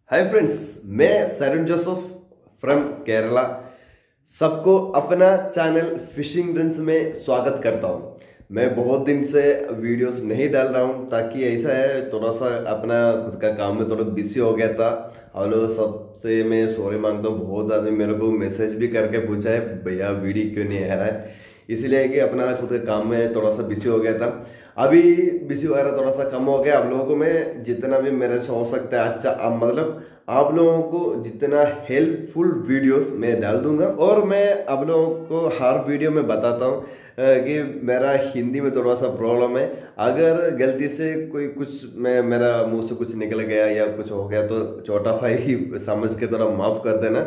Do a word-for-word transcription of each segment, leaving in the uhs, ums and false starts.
Hi friends, मैं सैरुन Joseph from Kerala सबको अपना चैनल फिशिंग ड्रीम्स में स्वागत करता हूँ। मैं बहुत दिन से वीडियोस नहीं डाल रहा हूँ ताकि ऐसा है थोड़ा सा अपना खुद का काम में थोड़ा बिजी हो गया था। और लोग सबसे मैं सॉरी मांगता हूँ। बहुत आदमी मेरे को मैसेज भी करके पूछा है भैया वीडियो क्यों नहीं आ रहा है, इसलिए कि अपना खुद के काम में थोड़ा सा बिजी हो गया था। अभी बिजी वगैरह थोड़ा सा कम हो गया। आप लोगों को मैं जितना भी मेरे से हो सकता है अच्छा आप मतलब आप लोगों को जितना हेल्पफुल वीडियोस मैं डाल दूंगा। और मैं आप लोगों को हर वीडियो में बताता हूँ कि मेरा हिंदी में थोड़ा सा प्रॉब्लम है। अगर गलती से कोई कुछ मैं मेरा मुंह से कुछ निकल गया या कुछ हो गया तो छोटा भाई समझ के थोड़ा माफ़ कर देना।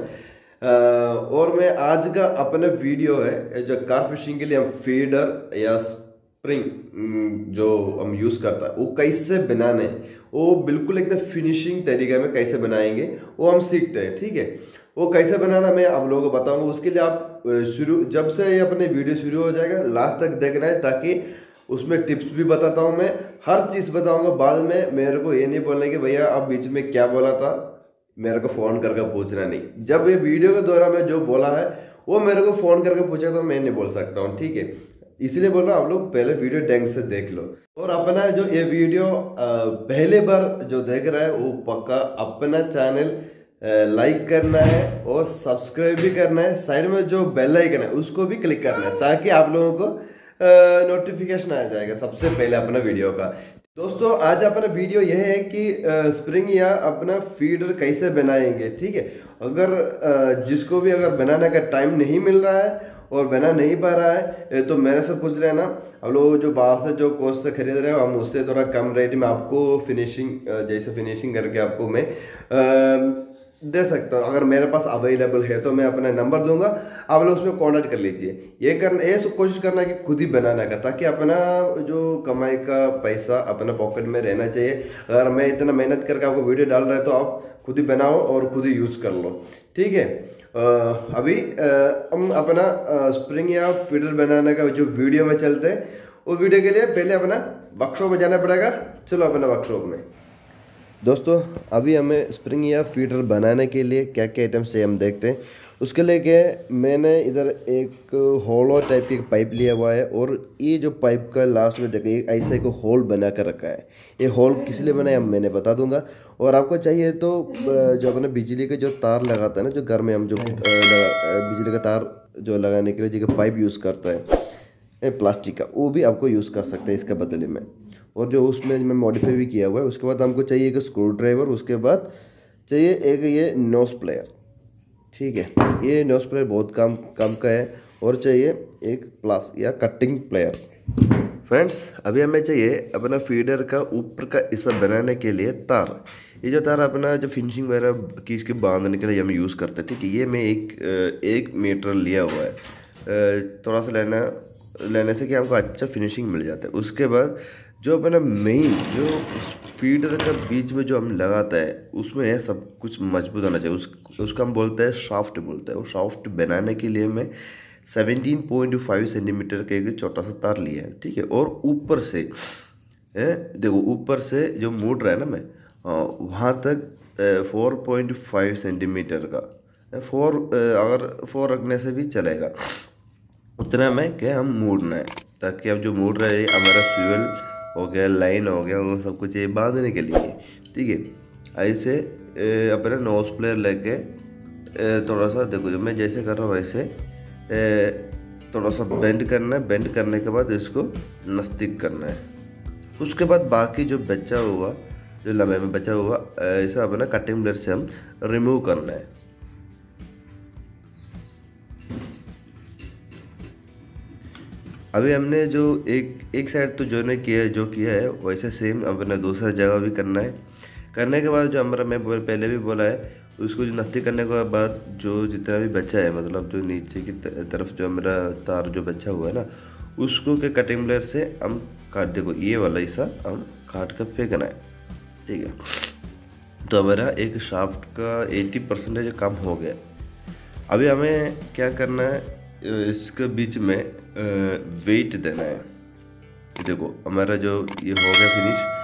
और मैं आज का अपना वीडियो है जो कार फिशिंग के लिए हम फीडर या स्प्रिंग जो हम यूज़ करता है वो कैसे बनाने, वो बिल्कुल एकदम फिनिशिंग तरीके में कैसे बनाएंगे वो हम सीखते हैं। ठीक है, वो कैसे बनाना मैं आप लोगों को बताऊंगा। उसके लिए आप शुरू जब से ये अपने वीडियो शुरू हो जाएगा लास्ट तक देखना है, ताकि उसमें टिप्स भी बताता हूँ, मैं हर चीज़ बताऊंगा। बाद में मेरे को ये नहीं बोलना कि भैया आप बीच में क्या बोला था, मेरे को फ़ोन करके पूछना नहीं। जब ये वीडियो के दौरान मैं जो बोला है वो मेरे को फ़ोन करके पूछा तो मैं नहीं बोल सकता हूँ। ठीक है, इसलिए बोल रहा हूँ आप लोग पहले वीडियो ढंग से देख लो। और अपना जो ये वीडियो पहले बार जो देख रहा है वो पक्का अपना चैनल लाइक करना है और सब्सक्राइब भी करना है। साइड में जो बेल आइकन है उसको भी क्लिक करना है ताकि आप लोगों को नोटिफिकेशन आ जाएगा सबसे पहले अपना वीडियो का। दोस्तों आज अपना वीडियो यह है कि स्प्रिंग या अपना फीडर कैसे बनाएंगे। ठीक है, अगर जिसको भी अगर बनाने का टाइम नहीं मिल रहा है और बना नहीं पा रहा है तो मेरे से पूछ रहे हैं ना। अब लोग जो बाहर से जो कोस्ट से खरीद रहे हो हम उससे थोड़ा कम रेट में आपको फिनिशिंग जैसे फिनिशिंग करके आपको मैं आ, दे सकता हूँ। अगर मेरे पास अवेलेबल है तो मैं अपना नंबर दूंगा, आप लोग उसमें कॉन्टेक्ट कर लीजिए। ये करना ये सब कोशिश करना कि खुद ही बनाने का, ताकि अपना जो कमाई का पैसा अपना पॉकेट में रहना चाहिए। अगर मैं इतना मेहनत करके आपको वीडियो डाल रहा है तो आप खुद ही बनाओ और खुद ही यूज़ कर लो। ठीक है, Uh, अभी uh, हम अपना स्प्रिंग uh, या फीडर बनाने का जो वीडियो में चलते हैं, वो वीडियो के लिए पहले अपना वर्कशॉप में जाना पड़ेगा। चलो अपना वर्कशॉप में। दोस्तों अभी हमें स्प्रिंग या फीडर बनाने के लिए क्या क्या आइटम्स चाहिए हम देखते हैं। उसके लिए क्या मैंने इधर एक होलो टाइप की पाइप लिया हुआ है और ये जो पाइप का लास्ट में जगह एक ऐसा एक होल बना कर रखा है। ये होल किस लिए बनाया मैंने बता दूंगा। और आपको चाहिए तो जो अपने बिजली के जो तार लगाता है ना, जो घर में हम जो बिजली का तार जो लगाने के लिए जो पाइप यूज़ करता है प्लास्टिक का, वो भी आपको यूज़ कर सकते हैं इसके बदले में। और जो उसमें मैं मॉडिफाई भी किया हुआ है। उसके बाद हमको चाहिए एक स्क्रू ड्राइवर, उसके बाद चाहिए एक ये नोज प्लेयर। ठीक है, ये नोज प्लेयर बहुत कम कम का है। और चाहिए एक प्लास या कटिंग प्लेयर। फ्रेंड्स अभी हमें चाहिए अपना फीडर का ऊपर का हिस्सा बनाने के लिए तार। ये जो तार अपना जो फिनिशिंग वगैरह की इसके बांधने के लिए हम यूज़ करते हैं। ठीक है, ये मैं एक एक मीटर लिया हुआ है। थोड़ा सा लेना लेने से कि हमको अच्छा फिनिशिंग मिल जाता है। उसके बाद जो अपना मेन जो फीडर का बीच में जो हम लगाता है उसमें है सब कुछ मजबूत होना चाहिए। उस उसका हम बोलते हैं शाफ्ट बोलते हैं। वो शाफ्ट बनाने के लिए मैं सेवनटीन पॉइंट फाइव सेंटीमीटर का एक छोटा सा तार लिया है। ठीक है, और ऊपर से है देखो ऊपर से जो मोड़ रहा है ना मैं वहाँ तक फोर पॉइंट फाइव सेंटीमीटर का फोर अगर फोर रखने से भी चलेगा उतना में क्या हम मोड़ना है, ताकि अब जो मोड़ रहा है हमारा फ्यूल हो गया लाइन हो गया वो सब कुछ ये बांधने के लिए। ठीक है, ऐसे अपना नोज प्लेयर लेके थोड़ा सा देखो जो मैं जैसे कर रहा हूँ वैसे थोड़ा सा बेंड करना है। बेंड करने के बाद इसको नज़दीक करना है। उसके बाद बाकी जो बचा हुआ जो लम्बे में बचा हुआ ऐसा अपना कटिंग ब्लेड से हम रिमूव करना है। अभी हमने जो एक एक साइड तो जो ने किया है जो किया है वैसे सेम अपना दूसरा जगह भी करना है। करने के बाद जो हमारा मैं पहले भी बोला है उसको जो नस्ती करने के बाद जो जितना भी बचा है मतलब जो नीचे की तरफ जो हमारा तार जो बचा हुआ है ना उसको के कटिंग ब्लेड से हम काट देखो ये वाला हिस्सा हम काट कर फेंकना है। ठीक है, तो हमारा एक शाफ्ट का एटी परसेंटेज काम हो गया। अभी हमें क्या करना है, इसके बीच में वेट देना है। देखो हमारा जो ये हो गया फिनिश।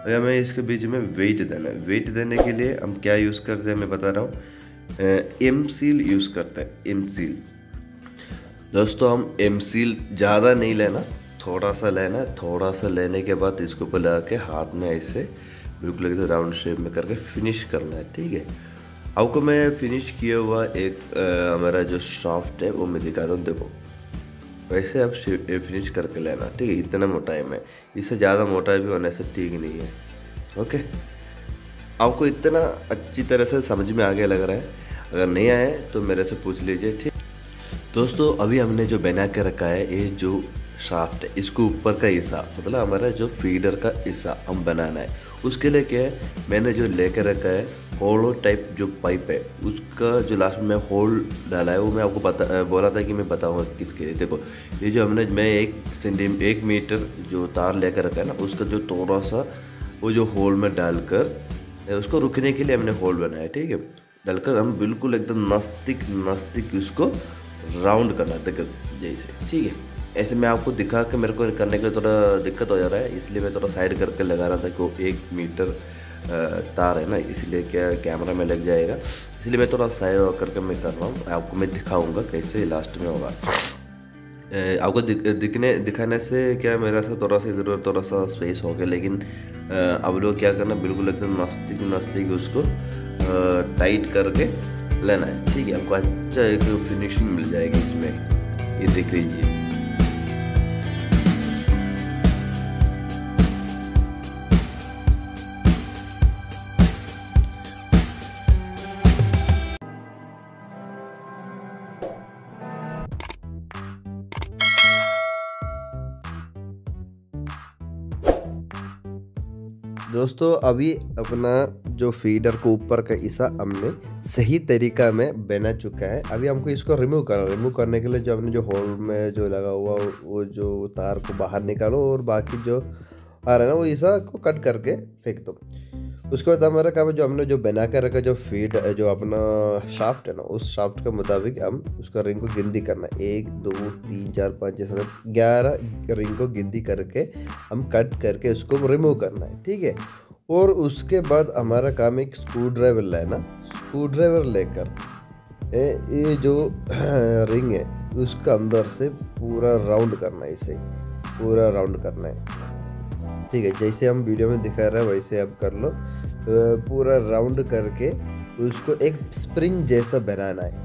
अगर हमें इसके बीच में वेट देना है, वेट देने के लिए हम क्या यूज़ करते हैं मैं बता रहा हूँ, एम सील यूज़ करते हैं। एम सील दोस्तों, हम एम सील ज़्यादा नहीं लेना, थोड़ा सा लेना है। थोड़ा सा लेने के बाद इसको ऊपर लगा के हाथ में ऐसे बिल्कुल एकदम राउंड शेप में करके फिनिश करना है, ठीक है। आपको मैं फिनिश किया हुआ एक हमारा जो शाफ्ट है वो मैं दिखाता हूँ। देखो वैसे आप फिनिश करके लेना, ठीक है। इतना मोटाई में, इससे ज़्यादा मोटाई भी होने से ठीक नहीं है, ओके। आपको इतना अच्छी तरह से समझ में आगे लग रहा है? अगर नहीं आए तो मेरे से पूछ लीजिए, ठीक। दोस्तों अभी हमने जो बना के रखा है ये जो शाफ्ट है, इसको ऊपर का हिस्सा मतलब हमारा जो फीडर का हिस्सा हम बनाना है। उसके लिए क्या है, मैंने जो लेके रखा है होलो टाइप जो पाइप है, उसका जो लास्ट में होल डाला है वो मैं आपको बता बोला था कि मैं बताऊंगा किसके लिए। देखो ये जो हमने मैं एक सेंटीम एक मीटर जो तार लेकर रखा है ना, उसका जो थोड़ा सा वो जो होल में डालकर उसको रुकने के लिए हमने होल बनाया, ठीक है। डालकर हम बिल्कुल एकदम नज़दीक नज़दीक उसको राउंड करना है, देखो जैसे, ठीक है। ऐसे मैं आपको दिखा के मेरे को करने के लिए थोड़ा दिक्कत हो जा रहा है, इसलिए मैं थोड़ा साइड करके लगा रहा था कि वो एक मीटर तार है ना, इसलिए क्या कैमरा में लग जाएगा, इसलिए मैं थोड़ा साइड करके मैं कर रहा हूँ। आपको मैं दिखाऊंगा कैसे लास्ट में होगा। आपको दिख, दिखने दिखाने से क्या मेरा से थोड़ा सा इधर थोड़ा सा स्पेस हो गया, लेकिन अब लोग क्या करना, बिल्कुल एकदम नज़दीक नज़दीक उसको टाइट करके लेना है, ठीक है। आपको अच्छा एक फिनिशिंग मिल जाएगी इसमें, ये देख लीजिए। दोस्तों अभी अपना जो फीडर को ऊपर का हिस्सा हमने सही तरीका में बना चुका है। अभी हमको इसको रिमूव करना रिमूव करने के लिए जो हमने जो होल में जो लगा हुआ वो जो तार को बाहर निकालो और बाकी जो आ रहा है ना वो हिस्सा को कट करके फेंक दो। उसके बाद हमारा काम है जो हमने जो बना कर रखा जो फीड जो अपना शाफ्ट है ना, उस शाफ्ट के मुताबिक हम उसका रिंग को गिनती करना है। एक दो तीन चार पाँच जैसा ग्यारह रिंग को गिनती करके हम कट करके उसको रिमूव करना है, ठीक है। और उसके बाद हमारा काम एक स्क्रू ड्राइवर लेना, स्क्रू ड्राइवर लेकर ये जो रिंग है उसका अंदर से पूरा राउंड करना है, इसे पूरा राउंड करना है, ठीक है। जैसे हम वीडियो में दिखा रहे हैं वैसे आप कर लो, पूरा राउंड करके उसको एक स्प्रिंग जैसा बनाना है।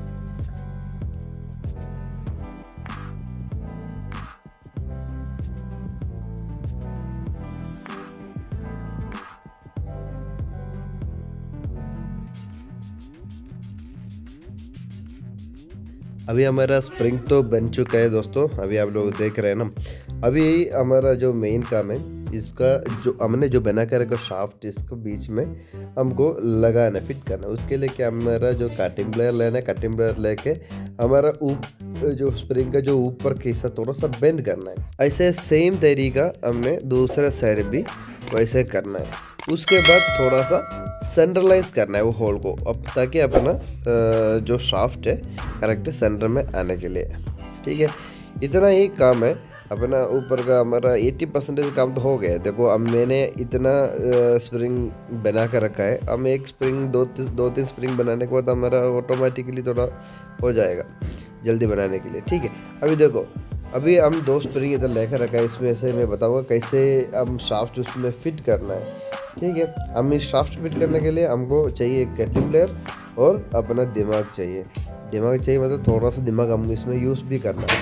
अभी हमारा स्प्रिंग तो बन चुका है दोस्तों, अभी आप लोग देख रहे हैं ना। अभी हमारा जो मेन काम है, इसका जो हमने जो बना कर रखा शाफ्ट, इसको बीच में हमको लगाना फिट करना। उसके लिए क्या हमारा जो कटिंग प्लेयर लेना है, कटिंग प्लेयर लेके हमारा ऊप जो स्प्रिंग का जो ऊपर का हिस्सा थोड़ा सा बेंड करना है। ऐसे सेम तरीका हमने दूसरे साइड भी वैसे करना है। उसके बाद थोड़ा सा सेंट्रलाइज करना है वो होल को, अब ताकि अपना जो शाफ्ट है करेक्ट सेंटर में आने के लिए, ठीक है। इतना ही काम है अपना ऊपर का। हमारा अस्सी परसेंटेज काम तो हो गया है। देखो अब मैंने इतना स्प्रिंग बना कर रखा है, हम एक स्प्रिंग दो दो तीन स्प्रिंग बनाने के बाद हमारा ऑटोमेटिकली थोड़ा हो जाएगा जल्दी बनाने के लिए, ठीक है। अभी देखो अभी हम दो स्प्रिंग इधर लेकर रखा है, इसमें से मैं बताऊंगा कैसे हम शाफ्ट उसमें फिट करना है, ठीक है। हम इस शाफ्ट फिट करने के लिए हमको चाहिए एक कटिंग प्लेयर और अपना दिमाग चाहिए। दिमाग चाहिए मतलब थोड़ा सा दिमाग हम इसमें यूज़ भी करना है।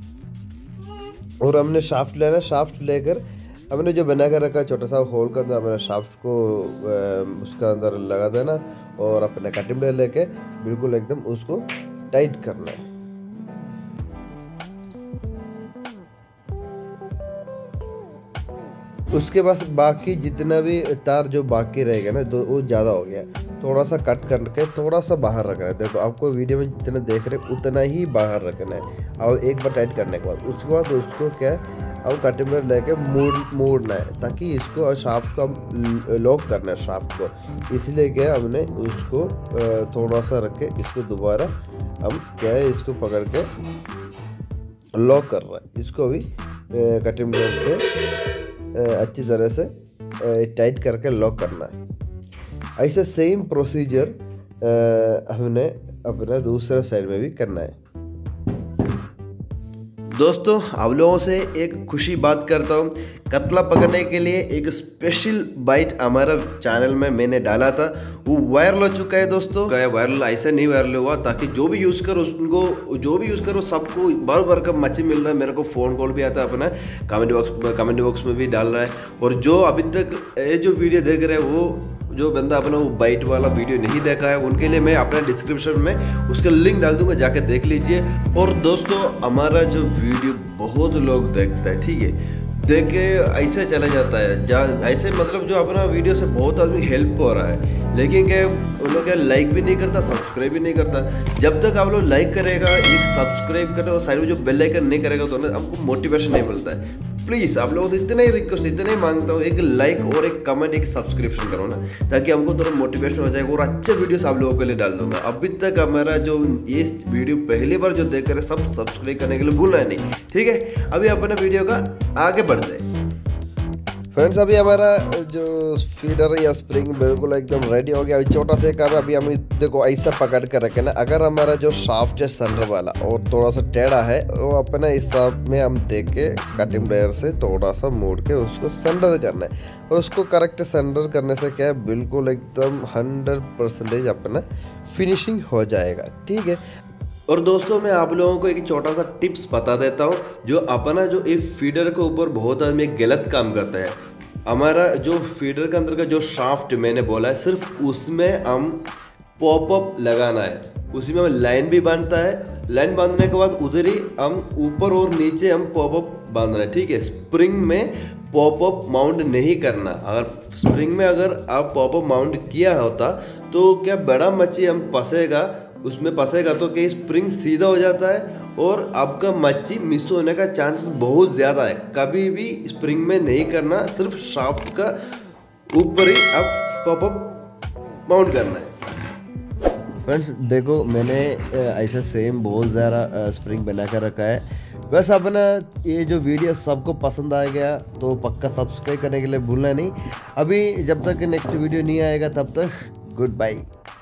और हमने शाफ्ट लेना, शाफ्ट लेकर हमने जो बना कर रखा छोटा सा होल के अंदर हमारे शाफ्ट को उसका अंदर लगा देना और अपने कटिंग प्लेयर लेके बिल्कुल एकदम उसको टाइट करना है। उसके बाद बाकी जितना भी तार जो बाकी रहेगा ना, तो वो ज़्यादा हो गया, थोड़ा सा कट करके थोड़ा सा बाहर रखना है। देखो आपको वीडियो में जितना देख रहे हैं उतना ही बाहर रखना है। और एक बार टाइट करने के बाद उसके बाद उसको क्या है, अब कटिंग प्लेयर लेके मोड़ मोड़ना है ताकि इसको शाफ्ट को हम लॉक करना है शाफ्ट को। इसलिए क्या है हमने उसको थोड़ा सा रख के इसको दोबारा हम क्या है इसको पकड़ के लॉक कर रहा है। इसको भी कटिंग प्लेयर से अच्छी तरह से टाइट करके लॉक करना है। ऐसा सेम प्रोसीजर हमने अपना दूसरे साइड में भी करना है। दोस्तों आप लोगों से एक खुशी बात करता हूँ, कतला पकड़ने के लिए एक स्पेशल बाइट हमारा चैनल में मैंने डाला था, वो वायरल हो चुका है दोस्तों। क्या वायरल ऐसे नहीं वायरल हुआ ताकि जो भी यूज़ करो उनको जो भी यूज़ करो सबको बार बार का मच्छी मिल रहा है। मेरे को फ़ोन कॉल भी आता है, अपना कमेंट बॉक्स कमेंट बॉक्स में भी डाल रहा है। और जो अभी तक ये जो वीडियो देख रहे हैं वो जो बंदा अपना वो बाइट वाला वीडियो नहीं देखा है उनके लिए मैं अपने डिस्क्रिप्शन में उसका लिंक डाल दूंगा, जाके देख लीजिए। और दोस्तों हमारा जो वीडियो बहुत लोग देखता है, ठीक है, देख के ऐसे चला जाता है जा ऐसे मतलब जो अपना वीडियो से बहुत आदमी हेल्प हो रहा है, लेकिन क्या उन लोग क्या लाइक भी नहीं करता, सब्सक्राइब भी नहीं करता। जब तक आप लोग लाइक करेगा, एक सब्सक्राइब करेगा और साइड में जो बेल आइकन नहीं करेगा तो ना आपको मोटिवेशन नहीं मिलता है। प्लीज़ आप लोगों को इतना ही रिक्वेस्ट इतना ही मांगता हूँ, एक लाइक और एक कमेंट एक सब्सक्रिप्शन करो ना, ताकि हमको थोड़ा मोटिवेशन हो जाएगा और अच्छे वीडियोस आप लोगों के लिए डाल दूंगा। अभी तक हमारा जो ये वीडियो पहली बार जो देख रहे सब सब्सक्राइब करने के लिए भूलना नहीं, ठीक है। अभी अपना वीडियो का आगे बढ़ते हैं फ्रेंड्स। अभी हमारा जो फीडर या स्प्रिंग बिल्कुल एकदम रेडी हो गया। अभी छोटा सा काम है, अभी हम देखो ऐसा पकड़ कर रखे ना, अगर हमारा जो शाफ्ट है सेंटर वाला और थोड़ा सा टेढ़ा है वो अपना हिसाब में हम देख के कटिंग प्लेयर से थोड़ा सा मोड़ के उसको सेंटर करना है। और उसको करेक्ट सेंटर करने से क्या है बिल्कुल एकदम हंड्रेड परसेंटेज अपना फिनिशिंग हो जाएगा, ठीक है। और दोस्तों मैं आप लोगों को एक छोटा सा टिप्स बता देता हूँ, जो अपना जो ये फीडर के ऊपर बहुत आदमी गलत काम करता है। हमारा जो फीडर के अंदर का जो शाफ्ट मैंने बोला है, सिर्फ उसमें हम पॉपअप लगाना है, उसी में हम लाइन भी बांधता है। लाइन बांधने के बाद उधर ही हम ऊपर और नीचे हम पॉपअप बांधना है, ठीक है। स्प्रिंग में पॉपअप माउंट नहीं करना। अगर स्प्रिंग में अगर आप पॉपअप माउंट किया होता तो क्या बड़ा मच्छी हम फंसेगा उसमें फंसेगा तो कि स्प्रिंग सीधा हो जाता है और आपका मच्छी मिस होने का चांस बहुत ज़्यादा है। कभी भी स्प्रिंग में नहीं करना, सिर्फ शाफ्ट का ऊपर ही आप पॉपअप माउंट करना है। फ्रेंड्स देखो मैंने ऐसा सेम बहुत ज़्यादा स्प्रिंग बना कर रखा है। बस अपना ये जो वीडियो सबको पसंद आ गया तो पक्का सब्सक्राइब करने के लिए भूलना नहीं। अभी जब तक नेक्स्ट वीडियो नहीं आएगा तब तक गुड बाय।